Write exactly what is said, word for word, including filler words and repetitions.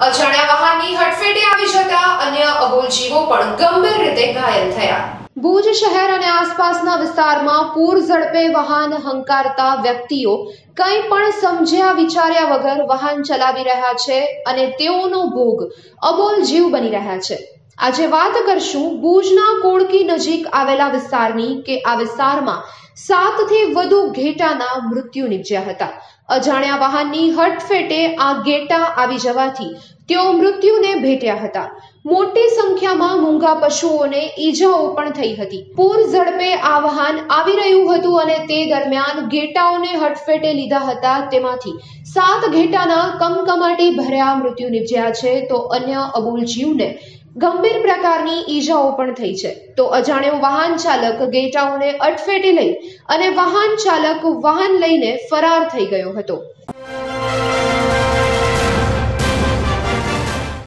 અજાણ્યા વાહનની હડફેટે આવી જતા અન્ય અબોલ જીવો પણ ગંભીર રીતે ઘાયલ થયા। ભુજ શહેર અને આસપાસના વિસ્તારમાં પૂર ઝડપે વાહન હંકારતા વ્યક્તિઓ કંઈ પણ સમજ્યા વિચાર્યા વગર વાહન ચલાવી રહ્યા છે અને તેઓનો ભોગ અબોલ જીવ બની રહ્યા છે। આજે વાત કરશું ભુજના કોળકી નજીક આવેલા વિસ્તારની કે આ વિસ્તારમાં સાત થી વધુ ઘેટાના મૃત્યુ નિપજ્યા હતા। અજાણ્યા વાહનની હડફેટે આ ઘેટા આવી જવાથી તેઓ મૃત્યુને ભેટ્યા હતા। મોટી સંખ્યામાં મૂંગા પશુઓને ઈજાઓ પણ થઈ હતી। પૂર ઝડપે આ વાહન આવી રહ્યું હતું અને તે દરમિયાન ઘેટાઓને હડફેટે લીધા હતા। તેમાંથી સાત ઘેટાના કમકમાટી ભર્યા મૃત્યુ નિપજ્યા છે તો અન્ય અબોલ જીવને ગંભીર પ્રકારની ઈજાઓ પણ થઈ છે। તો અજાણ્યો વાહન ચાલક ઘેટાઓને અડફેટે લઈ અને વાહન ચાલક વાહન લઈને ફરાર થઈ ગયો હતો।